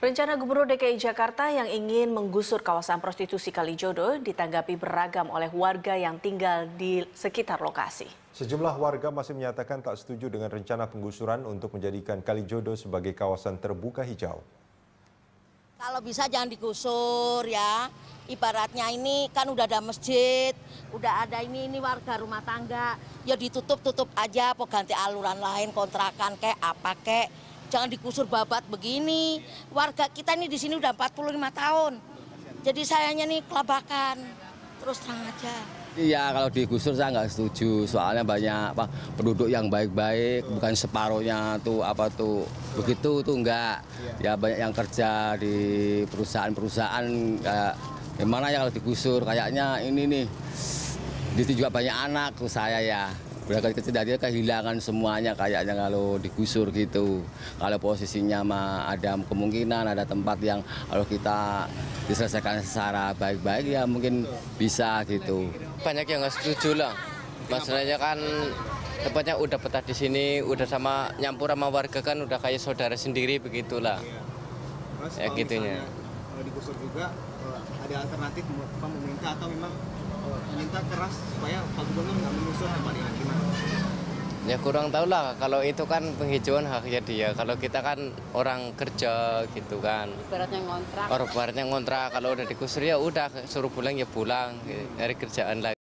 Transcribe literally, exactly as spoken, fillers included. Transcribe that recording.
Rencana Gubernur D K I Jakarta yang ingin menggusur kawasan prostitusi Kalijodo ditanggapi beragam oleh warga yang tinggal di sekitar lokasi. Sejumlah warga masih menyatakan tak setuju dengan rencana penggusuran untuk menjadikan Kalijodo sebagai kawasan terbuka hijau. Kalau bisa jangan digusur ya, ibaratnya ini kan udah ada masjid, udah ada ini ini warga rumah tangga, ya ditutup-tutup aja, apa ganti aluran lain, kontrakan kayak apa kayak. Jangan digusur babat begini. Warga kita ini di sini udah empat puluh lima tahun. Jadi sayangnya nih kelabakan. Terus terang aja. Iya, kalau digusur saya nggak setuju. Soalnya banyak apa, penduduk yang baik-baik, bukan separuhnya tuh apa tuh begitu tuh enggak. Ya banyak yang kerja di perusahaan-perusahaan. Ya, gimana ya kalau digusur? Kayaknya ini nih. Di situ juga banyak anak tuh saya ya. Berangkat kecil dia kehilangan semuanya kayaknya kalau digusur gitu. Kalau posisinya mah ada kemungkinan ada tempat yang kalau kita diselesaikan secara baik-baik ya mungkin bisa gitu. Banyak yang nggak setuju lah. Masalahnya kan tempatnya udah betah di sini, udah sama nyampur sama warga kan udah kayak saudara sendiri begitulah. Terus ya kalau gitunya. Kalau digusur juga ada alternatif pemerintah atau memang minta keras supaya Pak Gubernur nggak mengusur tempat ini gimana? Ya kurang tahu lah, kalau itu kan penghijauan haknya dia, kalau kita kan orang kerja gitu kan. Ibaratnya ngontrak. Orang ibaratnya ngontrak, kalau udah digusur ya udah suruh pulang ya pulang, dari kerjaan lagi.